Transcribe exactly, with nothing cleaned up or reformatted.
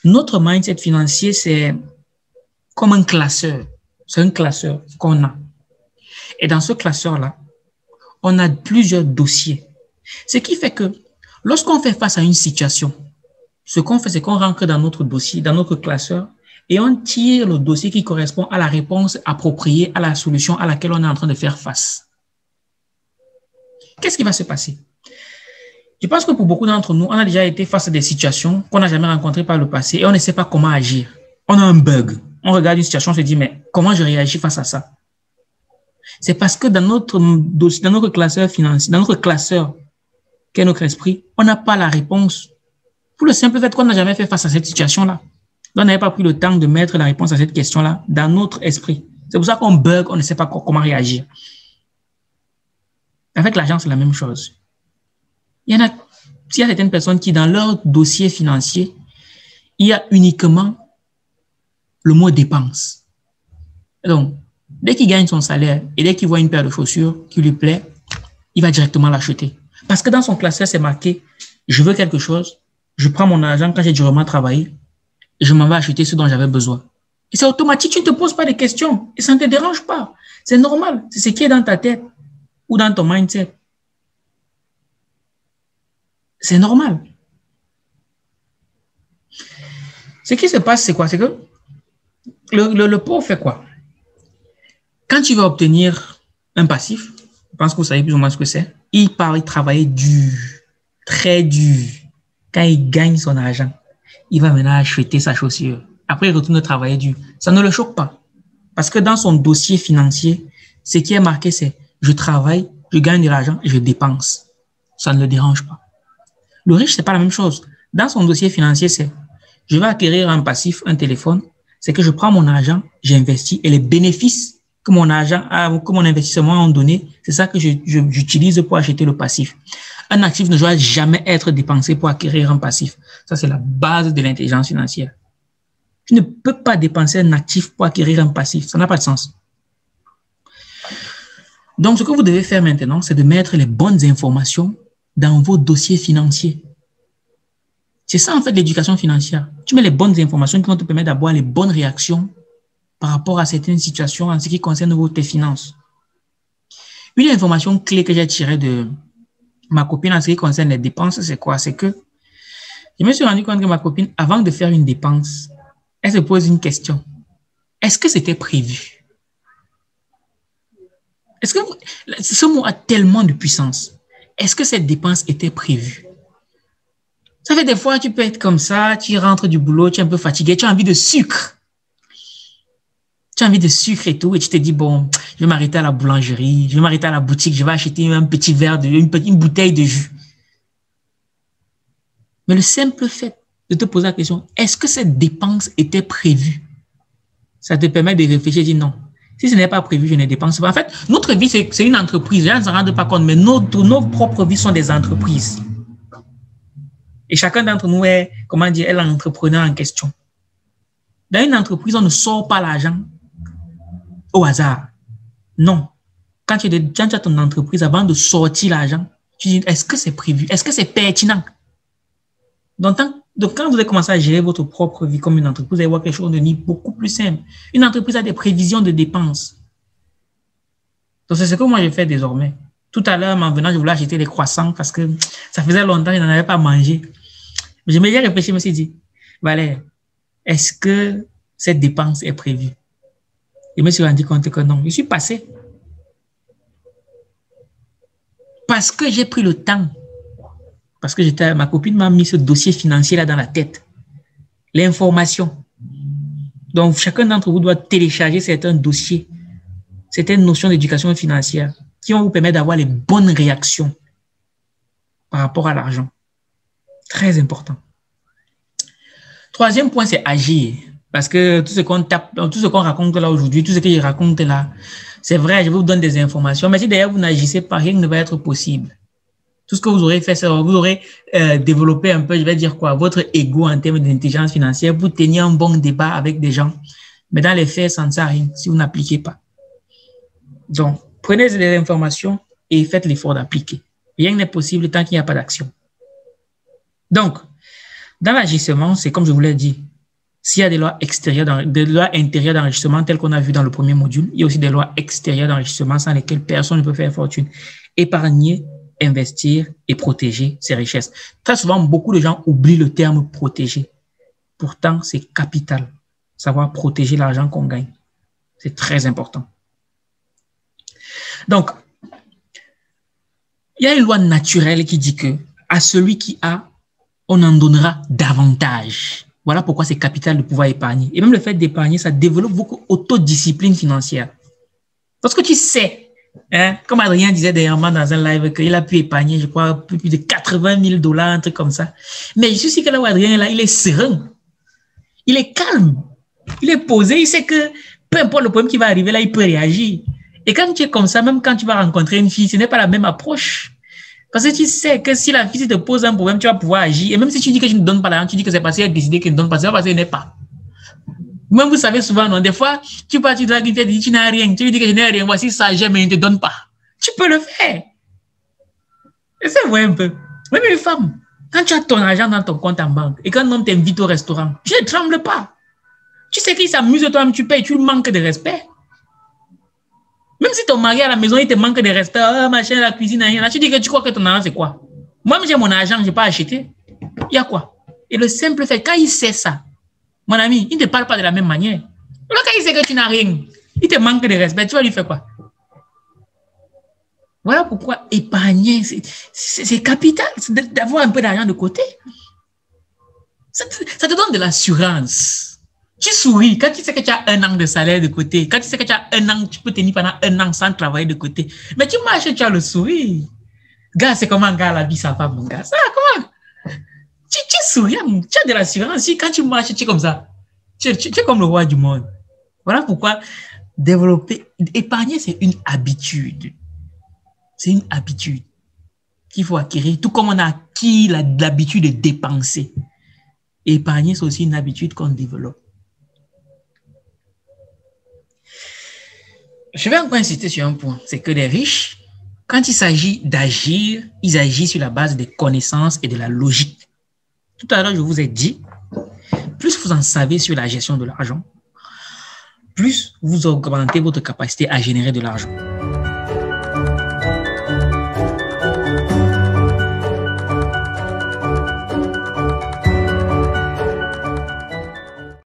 Notre mindset financier, c'est comme un classeur. C'est un classeur qu'on a. Et dans ce classeur-là, on a plusieurs dossiers. Ce qui fait que lorsqu'on fait face à une situation, ce qu'on fait, c'est qu'on rentre dans notre dossier, dans notre classeur, et on tire le dossier qui correspond à la réponse appropriée à la solution à laquelle on est en train de faire face. Qu'est-ce qui va se passer? Je pense que pour beaucoup d'entre nous, on a déjà été face à des situations qu'on n'a jamais rencontrées par le passé et on ne sait pas comment agir. On a un bug. On regarde une situation, on se dit, mais comment je réagis face à ça? C'est parce que dans notre dossier, dans notre classeur financier, dans notre classeur qu'est notre esprit, on n'a pas la réponse. Pour le simple fait qu'on n'a jamais fait face à cette situation-là. On n'avait pas pris le temps de mettre la réponse à cette question-là dans notre esprit. C'est pour ça qu'on bug, on ne sait pas comment réagir. Avec l'argent, c'est la même chose. Il y en a, il y a certaines personnes qui, dans leur dossier financier, il y a uniquement le mot dépense. Donc, dès qu'il gagne son salaire et dès qu'il voit une paire de chaussures qui lui plaît, il va directement l'acheter. Parce que dans son classeur, c'est marqué, je veux quelque chose, je prends mon argent quand j'ai durement travaillé et je m'en vais acheter ce dont j'avais besoin. Et c'est automatique, tu ne te poses pas de questions et ça ne te dérange pas. C'est normal, c'est ce qui est dans ta tête ou dans ton mindset. C'est normal. Ce qui se passe, c'est quoi? C'est que le, le, le pauvre fait quoi? Quand tu veux obtenir un passif, je pense que vous savez plus ou moins ce que c'est, il part travailler dur, très dur. Quand il gagne son argent, il va maintenant acheter sa chaussure. Après, il retourne travailler dur. Ça ne le choque pas. Parce que dans son dossier financier, ce qui est marqué, c'est je travaille, je gagne de l'argent et je dépense. Ça ne le dérange pas. Le riche, c'est pas la même chose. Dans son dossier financier, c'est je vais acquérir un passif, un téléphone, c'est que je prends mon argent, j'investis et les bénéfices que mon argent a, que mon investissement a donné, c'est ça que je, je, j'utilise pour acheter le passif. Un actif ne doit jamais être dépensé pour acquérir un passif. Ça, c'est la base de l'intelligence financière. Tu ne peux pas dépenser un actif pour acquérir un passif. Ça n'a pas de sens. Donc, ce que vous devez faire maintenant, c'est de mettre les bonnes informations dans vos dossiers financiers. C'est ça, en fait, l'éducation financière. Tu mets les bonnes informations qui vont te permettre d'avoir les bonnes réactions par rapport à certaines situations en ce qui concerne tes finances. Une information clé que j'ai tirée de ma copine en ce qui concerne les dépenses, c'est quoi? C'est que je me suis rendu compte que ma copine, avant de faire une dépense, elle se pose une question. Est-ce que c'était prévu? Est-ce que ce mot a tellement de puissance? Est-ce que cette dépense était prévue? Ça fait des fois, tu peux être comme ça, tu rentres du boulot, tu es un peu fatigué, tu as envie de sucre. Tu as envie de sucre et tout, et tu te dis, bon, je vais m'arrêter à la boulangerie, je vais m'arrêter à la boutique, je vais acheter un petit verre, de, une, une bouteille de jus. Mais le simple fait de te poser la question, est-ce que cette dépense était prévue? Ça te permet de réfléchir et de dire non. Si ce n'est pas prévu, je ne dépense pas. En fait, notre vie, c'est une entreprise. Les gens ne s'en rendent pas compte, mais notre, nos propres vies sont des entreprises. Et chacun d'entre nous est, comment dire, est l'entrepreneur en question. Dans une entreprise, on ne sort pas l'argent au hasard. Non. Quand tu, quand tu as ton entreprise, avant de sortir l'argent, tu dis, est-ce que c'est prévu? Est-ce que c'est pertinent? Donc, tant, donc, quand vous allez commencer à gérer votre propre vie comme une entreprise, vous allez voir quelque chose de beaucoup plus simple. Une entreprise a des prévisions de dépenses. Donc, c'est ce que moi, je fais désormais. Tout à l'heure, en venant, je voulais acheter des croissants parce que ça faisait longtemps que je n'en avais pas mangé. Mais je me suis réfléchi, je me suis dit, Valère, est-ce que cette dépense est prévue? Je me suis rendu compte que non. Je suis passé. Parce que j'ai pris le temps. Parce que j'étais, ma copine m'a mis ce dossier financier-là dans la tête. L'information. Donc, chacun d'entre vous doit télécharger certains dossiers, certaines notions d'éducation financière qui vont vous permettre d'avoir les bonnes réactions par rapport à l'argent. Très important. Troisième point, c'est agir. Parce que tout ce qu'on tape, tout ce qu'on raconte là aujourd'hui, tout ce que je raconte là, c'est vrai, je vous donne des informations, mais si d'ailleurs vous n'agissez pas, rien ne va être possible. Tout ce que vous aurez fait, c'est vous aurez euh, développé un peu, je vais dire quoi, votre ego en termes d'intelligence financière, vous teniez un bon débat avec des gens. Mais dans les faits, ça ne sert à rien si vous n'appliquez pas. Donc, prenez les informations et faites l'effort d'appliquer. Rien n'est possible tant qu'il n'y a pas d'action. Donc, dans l'agissement, c'est comme je vous l'ai dit, S'il y a des lois extérieures, des lois intérieures d'enrichissement telles qu'on a vu dans le premier module, il y a aussi des lois extérieures d'enrichissement sans lesquelles personne ne peut faire fortune. Épargner, investir et protéger ses richesses. Très souvent, beaucoup de gens oublient le terme protéger. Pourtant, c'est capital. Savoir protéger l'argent qu'on gagne. C'est très important. Donc, il y a une loi naturelle qui dit que à celui qui a, on en donnera davantage. Voilà pourquoi c'est capital de pouvoir épargner. Et même le fait d'épargner, ça développe beaucoup autodiscipline financière. Parce que tu sais, hein, comme Adrien disait dernièrement dans un live, qu'il a pu épargner, je crois, plus de quatre-vingt mille dollars, un truc comme ça. Mais je suis sûr que là où Adrien est là, il est serein. Il est calme. Il est posé. Il sait que peu importe le problème qui va arriver, là, il peut réagir. Et quand tu es comme ça, même quand tu vas rencontrer une fille, ce n'est pas la même approche. Parce que tu sais que si la fille te pose un problème, tu vas pouvoir agir. Et même si tu dis que tu ne donnes pas l'argent, tu dis que c'est parce qu'elle a décidé qu'elle ne donne pas, c'est parce qu'elle n'est pas. Même vous savez souvent, non, des fois, tu pars, tu dragues une fille, tu dis tu n'as rien. Tu lui dis que je n'ai rien, voici ça, j'aime, mais il ne te donne pas. Tu peux le faire. Et c'est vrai un peu. Même une femme, quand tu as ton argent dans ton compte en banque et qu'un homme t'invite au restaurant, tu ne trembles pas. Tu sais qu'il s'amuse de toi-même, tu payes, tu lui manques de respect. Même si ton mari à la maison, il te manque de respect, oh, machin, la cuisine, rien, là, tu dis que tu crois que ton argent, c'est quoi? Moi, j'ai mon argent, je n'ai pas acheté. Il y a quoi? Et le simple fait, quand il sait ça, mon ami, il ne te parle pas de la même manière. Alors, quand il sait que tu n'as rien, il te manque de respect, tu vas lui faire quoi? Voilà pourquoi épargner, c'est capital, d'avoir un peu d'argent de côté. Ça te, ça te donne de l'assurance. Tu souris quand tu sais que tu as un an de salaire de côté. Quand tu sais que tu as un an, tu peux tenir pendant un an sans travailler de côté. Mais tu marches et tu as le sourire. Gars, c'est comment, gars, la vie, ça va, mon gars. Ça, comment? Tu, tu souris, tu as de l'assurance. Quand tu marches, tu es comme ça. Tu, tu, tu es comme le roi du monde. Voilà pourquoi développer, épargner, c'est une habitude. C'est une habitude qu'il faut acquérir, tout comme on a acquis l'habitude de dépenser. Épargner, c'est aussi une habitude qu'on développe. Je vais encore insister sur un point, c'est que les riches, quand il s'agit d'agir, ils agissent sur la base des connaissances et de la logique. Tout à l'heure, je vous ai dit, plus vous en savez sur la gestion de l'argent, plus vous augmentez votre capacité à générer de l'argent.